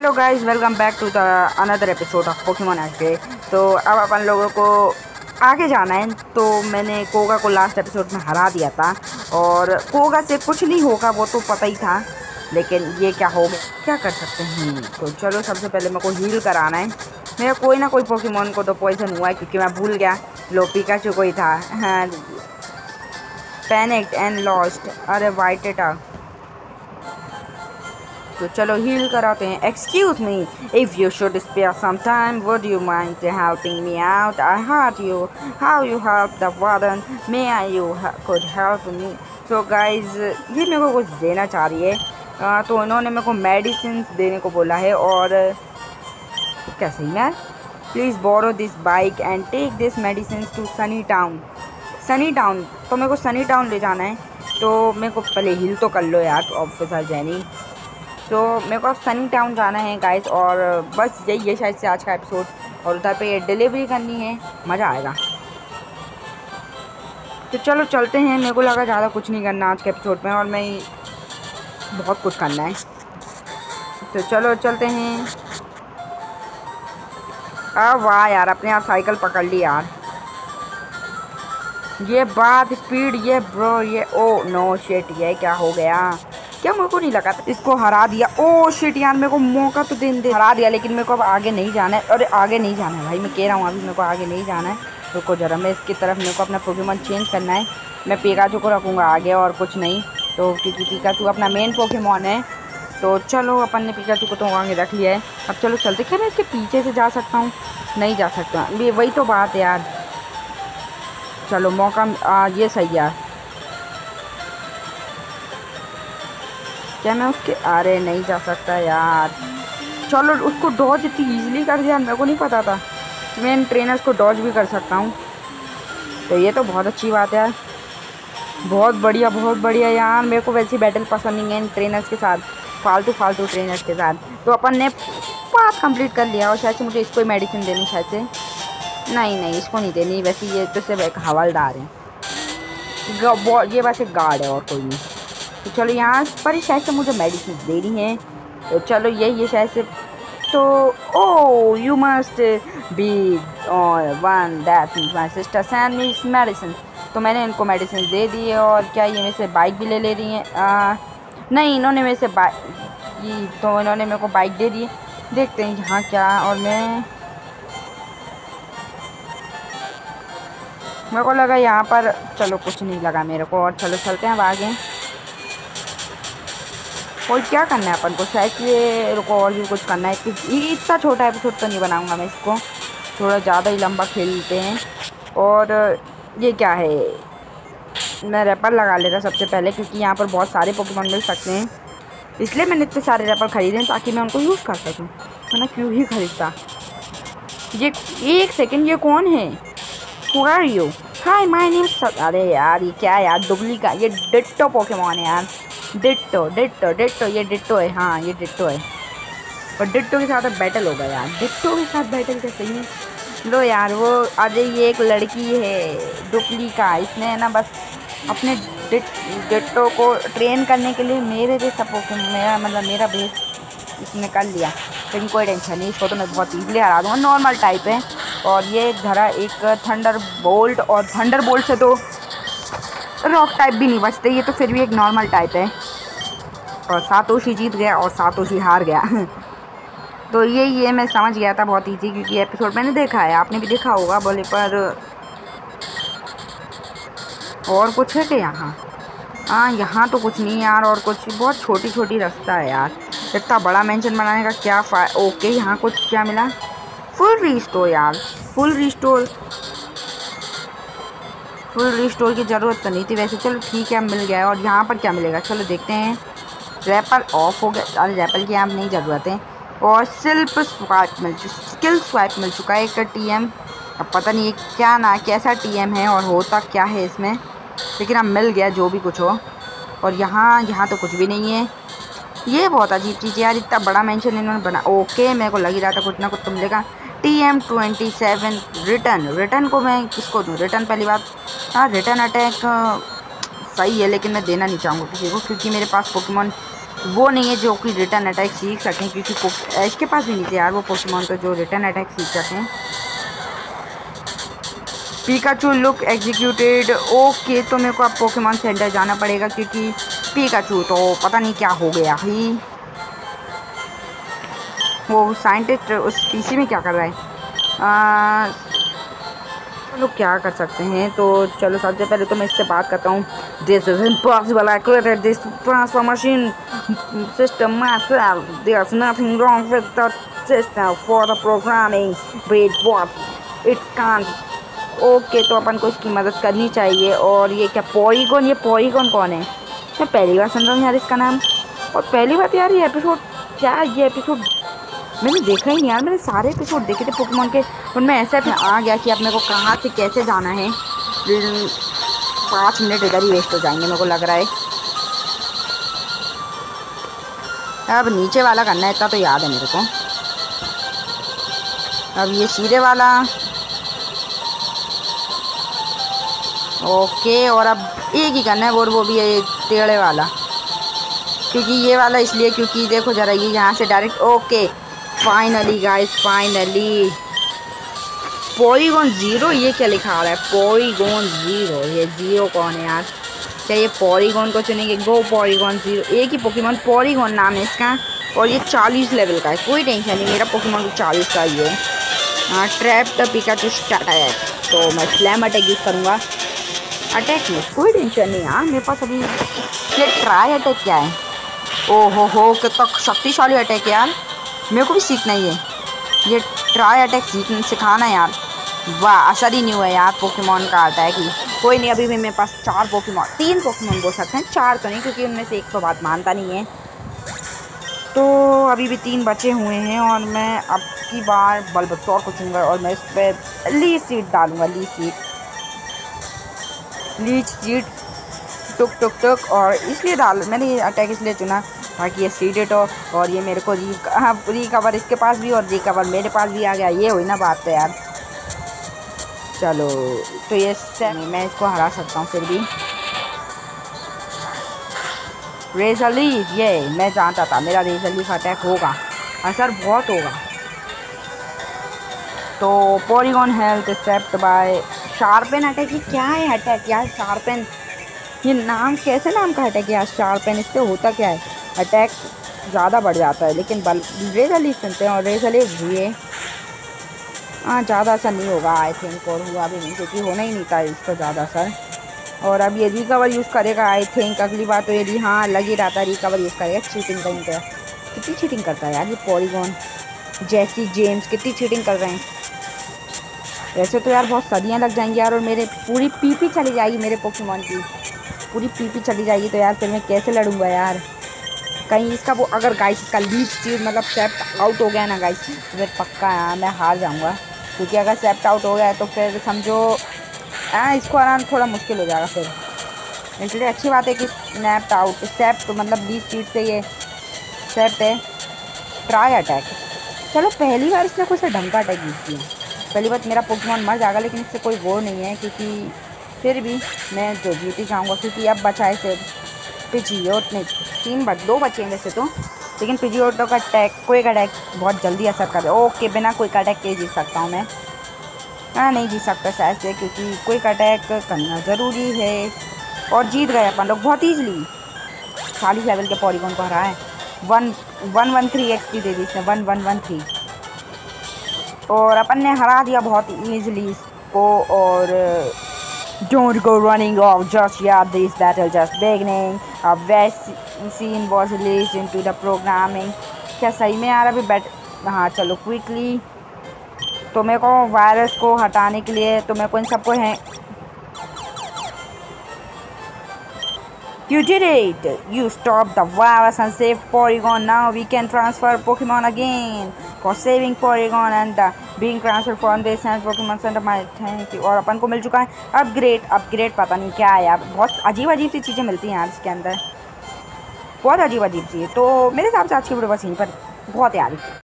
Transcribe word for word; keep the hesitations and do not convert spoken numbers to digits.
Hello guys, welcome back to the another episode of Pokemon एक्टे। तो अब अपन लोगों को आगे जाना है। तो मैंने कोगा को लास्ट एपिसोड में हरा दिया था और कोगा से कुछ नहीं होगा वो तो पता ही था, लेकिन ये क्या हो गया, क्या कर सकते हैं। तो चलो सबसे पहले मेरे को हील कराना है। मेरा कोई ना कोई पोकेमॉन को तो पॉइजन हुआ है क्योंकि मैं भूल गया लो पिकाचू कोई था। हाँ, पैनिक्ड एंड लॉस्ट। अरे वाइटेटा, तो चलो हील कराते हैं। Excuse me, if you should spare some time would you mind helping me out? I hurt you how you help the warden, may I you could help me. So guys, ये मेरे को कुछ देना चाह रही है। uh, तो इन्होंने मेरे को मेडिसिन देने को बोला है। और कैसे यार, please borrow this bike and take this medicine to Sunny Town. Sunny Town, तो मेरे को सनी टाउन ले जाना है। तो मेरे को पहले हील तो कर लो यार ऑफिसर जैनी। तो मेरे को अब सनी टाउन जाना है गाइस, और बस यही है शायद से आज का एपिसोड। और उधर पे डिलीवरी करनी है, मज़ा आएगा। तो चलो चलते हैं। मेरे को लगा ज़्यादा कुछ नहीं करना आज के एपिसोड में, और मैं बहुत कुछ करना है। तो चलो चलते हैं। अब वाह यार, अपने आप साइकिल पकड़ ली यार। ये बात स्पीड, ये ब्रो, ये ओ नो शिट, ये क्या हो गया? क्या मेरे को नहीं लगा था इसको हरा दिया। ओ शिट यार, मेरे को मौका तो दे दे हरा दिया, लेकिन मेरे को अब आगे नहीं जाना है। अरे आगे नहीं जाना है भाई, मैं कह रहा हूँ अभी मेरे को आगे नहीं जाना है। रुको जरा, मैं इसकी तरफ मेरे को अपना पोकेमॉन चेंज करना है। मैं पिकाचू को रखूँगा आगे और कुछ नहीं, तो क्योंकि पिकाचू अपना मेन पोकेमॉन है। तो चलो अपन ने पिकाचू को तो आगे रख लिया है। अब चलो चलते। क्या मैं इसके पीछे से जा सकता हूँ? नहीं जा सकता, ये वही तो बात है यार। चलो मौका आ, ये सही यार। क्या मैं उसके, अरे नहीं जा सकता यार। चलो उसको डॉज इतनी ईजिली कर दिया, मेरे को नहीं पता था कि मैं इन ट्रेनर्स को डॉज भी कर सकता हूँ। तो ये तो बहुत अच्छी बात है यार, बहुत बढ़िया बहुत बढ़िया यार। मेरे को वैसी बैटल पसंद नहीं है इन ट्रेनर्स के साथ, फालतू फालतू ट्रेनर्स के साथ। तो अपन ने पार्ट कंप्लीट कर लिया, और शायद से मुझे इसको ही मेडिसिन देनी, शायद से नहीं नहीं इसको नहीं देनी। वैसे ये तो सिर्फ एक हवलदार है, ये बस एक गार्ड है और कोई नहीं। तो चलो यहाँ पर ही शायद से मुझे मेडिसिन देनी है। तो चलो यही है शायद से। तो oh you must be one that my sister send me medicine. तो मैंने इनको मेडिसिन दे दी है। और क्या ये मेरे से बाइक भी ले ले रही हैं? नहीं, इन्होंने मेरे से बाइक, तो इन्होंने मेरे को बाइक दे दी है। देखते हैं यहाँ क्या। और मैं मेरे को लगा यहाँ पर, चलो कुछ नहीं लगा मेरे को। और चलो चलते हैं अब आगे। और क्या करना है अपन को, शायद ये रुको और भी कुछ करना है। इतना छोटा एपिसोड तो नहीं बनाऊंगा मैं इसको, थोड़ा ज़्यादा ही लंबा खेलते हैं। और ये क्या है, मैं रैपर लगा लेता सबसे पहले, क्योंकि यहाँ पर बहुत सारे पोकेमॉन मिल सकते हैं। इसलिए मैंने इतने सारे रैपर खरीदे हैं ताकि मैं उनको यूज़ कर सकूँ, वरना क्यों ही खरीदता। ये एक सेकेंड, ये कौन है? Who are you? Hi my name. अरे यार ये क्या है यार, डुबली का ये डिट्टो पोकेमॉन है यार। डिट्टो डिट्टो डिट्टो, ये डिट्टो है। हाँ ये डिट्टो है, और डिट्टो के साथ बैटल होगा यार। डिट्टो के साथ बैटल कैसे है? लो यार वो, अरे ये एक लड़की है डुप्ली का, इसने है ना बस अपने डिट डिट्टो को ट्रेन करने के लिए मेरे जैसा पोकेमॉन, मेरा मतलब मेरा बेस इसने कर लिया। लेकिन कोई टेंशन नहीं, इसको तो मैं बहुत ईजिली हरा दूँगा। नॉर्मल टाइप है, और ये धरा एक थंडर बोल्ट, और थंडर बोल्ट से तो रॉक टाइप भी नहीं बचते, ये तो फिर भी एक नॉर्मल टाइप है। और सातोशी जीत गया और सातोशी हार गया। तो ये ये मैं समझ गया था बहुत इजी, क्योंकि एपिसोड मैंने देखा है, आपने भी देखा होगा बोले पर। और कुछ है क्या यहाँ? हाँ यहाँ तो कुछ नहीं यार, और कुछ बहुत छोटी छोटी रास्ता है यार। इतना बड़ा मेंशन बनाने का क्या फायदा। ओके यहाँ कुछ क्या मिला? फुल रिस्टोर यार, फुल रिस्टोर फुल रिस्टोर की ज़रूरत तो नहीं थी वैसे। चलो ठीक है, अब मिल गया। और यहाँ पर क्या मिलेगा, चलो देखते हैं। रैपल ऑफ हो गया, अरे रैपल की यहाँ नहीं ज़रूरत है। और सिल्प स्वाइप मिल चुका, स्किल स्वाइप मिल चुका है एक टीएम। अब पता नहीं क्या ना कैसा टीएम है और होता क्या है इसमें, लेकिन अब मिल गया जो भी कुछ हो। और यहाँ यहाँ तो कुछ भी नहीं है। ये बहुत अजीब चीज़ है यार, इतना बड़ा मेंशन इन्होंने बना। ओके मेरे को लग ही रहा था कुछ ना कुछ तो मिलेगा। T M twenty seven return, return को मैं किसको दूँ? रिटर्न पहली बात, हाँ रिटर्न अटैक सही है, लेकिन मैं देना नहीं चाहूँगा किसी को, क्योंकि मेरे पास पोकेमॉन वो नहीं है जो कि रिटर्न अटैक सीख सकें, क्योंकि ऐश के पास भी नहीं थे यार वो पोकेमॉन तो जो रिटर्न अटैक सीख सकें। Pikachu look executed. ओके, तो मेरे को अब पोकेमॉन सेंटर जाना पड़ेगा क्योंकि पिकाचू तो पता नहीं क्या हो गया ही। वो साइंटिस्ट उस पीसी में क्या कर रहा है? चलो क्या कर सकते हैं, तो चलो सबसे पहले तो मैं इससे बात करता हूँ। This is impossible, I created this transfer machine system myself. There's nothing wrong with the system for the programming, but what it can't. Okay, तो अपन को इसकी मदद करनी चाहिए। और ये क्या पॉलीगॉन, ये पॉलीगॉन कौन है? मैं पहली बार सुन रहा हूँ यार इसका नाम। और पहली बात यार ये एपिसोड क्या, ये एपिसोड मैंने देखा ही नहीं यार। मैंने सारे एपिसोड देखे थे पोकेमॉन के, उनमें ऐसे आ गया कि अब मेरे को कहाँ से कैसे जाना है। पाँच मिनट इधर ही वेस्ट हो जाएंगे मेरे को लग रहा है। अब नीचे वाला करना है, इतना तो याद है मेरे को। अब ये सीधे वाला, ओके। और अब एक ही करना है, और वो भी है टेढ़े वाला, क्योंकि ये वाला इसलिए क्योंकि देखो ज़रा ये यहाँ से direct. Okay finally guys, finally Polygon zero. ये क्या लिखा आ रहा है? Polygon zero. ये ज़ीरो कौन है यार? क्या ये पॉलीगॉन को चुनेंगे? Go Polygon zero. एक ही पोकेमॉन पॉलीगॉन नाम है इसका, और ये चालीस लेवल का है। कोई टेंशन नहीं, मेरा पोकेमॉन को चालीस का ही है। हाँ, ट्रैप द पिकाचू स्टार्ट है, तो मैं स्लैम अटैक यूज़ करूँगा। अटैक में कोई टेंशन नहीं यार मेरे पास अभी। ये ट्राई अटैक क्या है? ओ हो हो, कितना शक्तिशाली अटैक है यार, मेरे को भी सीखना ही है ये ट्राई अटैक, सीखना सिखाना यार। वाह, असर ही नहीं हुआ यार पोकेमॉन का अटैक ही। कोई नहीं, अभी भी मेरे पास चार पोकेमॉन, तीन पोकेमॉन बोल सकते हैं, चार तो नहीं क्योंकि उनमें से एक तो बात मानता नहीं है। तो अभी भी तीन बचे हुए हैं, और मैं अब की बार बल्बासोर को चुनूँगा और मैं इस पर लीच सीड डालूँगा। लीच सीड लीच सीड टुक टुक टुक। और इसलिए डाल मैंने ये अटैक इसलिए चुना ताकि ये सीडेड हो, और ये मेरे को री हाँ रिकवर इसके पास भी और रिकवर मेरे पास भी आ गया। ये हुई ना बात तो यार। चलो, तो ये नहीं, मैं इसको हरा सकता हूँ फिर भी। रेजलीफ, ये मैं जानता था मेरा रेजलीफ अटैक होगा, असर बहुत होगा। तो Polygon health except by sharpen attack. ये क्या है अटैक यार? शार्पेन, ये नाम कैसे नाम का अटैक यार? शार्पेन, इससे होता क्या है? अटैक ज़्यादा बढ़ जाता है, लेकिन बल रेजलीफ सुनते हैं। और रेजलीफ ये हाँ ज़्यादा असर नहीं होगा आई थिंक, और हुआ भी नहीं क्योंकि होना ही नहीं था इसको ज़्यादा असर। और अब ये रिकवर यूज़ करेगा आई थिंक अगली बार, तो ये हाँ लग ही रहा था रिकवर यूज़ करेगा। चीटिंग कहीं पे, कितनी चीटिंग करता है यार ये पॉलीगॉन। जैसी जेम्स कितनी चीटिंग कर रहे हैं। वैसे तो यार बहुत सदियाँ लग जाएंगी यार, और मेरे पूरी पीपी चली जाएगी, मेरे पोकेमॉन की पूरी पीपी चली जाएगी, तो यार फिर मैं कैसे लड़ूंगा यार? कहीं इसका वो अगर गाइस इसका लीच सीड मतलब सेप्ट आउट हो गया ना गाइस, तो फिर पक्का यार मैं हार जाऊंगा। क्योंकि अगर सेप्ट आउट हो गया तो फिर समझो हाँ इसको हराना थोड़ा मुश्किल हो जाएगा फिर। इसलिए अच्छी बात है कि स्नैप्ड आउट सेप्ट मतलब लीच सीड से ये सेप्ट है। ट्राई अटैक, चलो पहली बार इसने कुछ ढंग का अटैक यूज़ किया। पहली बार मेरा पोकेमॉन मर जाएगा, लेकिन इससे कोई वो नहीं है क्योंकि फिर भी मैं जो जीत ही चाहूँगा। क्योंकि अब बचा है सिर्फ पिजियोट ने, तीन बच दो बचे हैं वैसे तो, लेकिन पिजियोटो का अटैक कोई अटैक बहुत जल्दी असर कर रहा है। ओके, बिना कोई अटैक के जीत सकता हूँ मैं? हाँ नहीं जीत सकता शायद से, क्योंकि कोई अटैक करना ज़रूरी है। और जीत गए अपन लोग बहुत ईजिली। चालीस लेवल के पॉलीगॉन को हरा है। One one one three X P दे दी इसने, वन वन वन थ्री। और अपन ने हरा दिया बहुत ईजिली इसको। और Don't go running off just yet, this battle just beginning. A vast scene was released into the programming. क्या सही में यार अभी बैट हाँ चलो क्विकली। तो मेरे को वायरस को हटाने के लिए तो मेरे को इन सबको है। You did it! You stopped the virus and saved Porygon. Now we can transfer Pokemon again. For saving Porygon and uh, being transferred from this and Pokemon Center. My thank you. और अपन को मिल चुका है upgrade. Upgrade पता नहीं क्या है यार, बहुत अजीब अजीब सी चीज़ें मिलती हैं यार इसके अंदर, बहुत अजीब अजीब सी है। तो मेरे हिसाब से आज की वीडियो बस यहीं पर बहुत यार